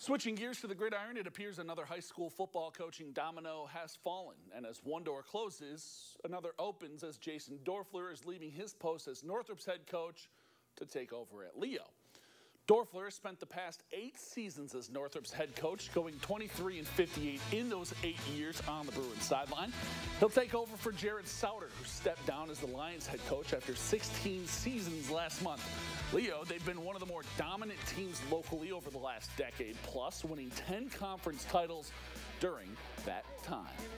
Switching gears to the gridiron, it appears another high school football coaching domino has fallen. And as one door closes, another opens as Jason Dorfler is leaving his post as Northrop's head coach to take over at Leo. Dorfler spent the past 8 seasons as Northrop's head coach, going 23-58 in those 8 years on the Bruins sideline. He'll take over for Jared Sauter, who stepped down as the Lions head coach after 16 seasons last month. Leo, they've been one of the more dominant teams locally over the last decade plus, winning 10 conference titles during that time.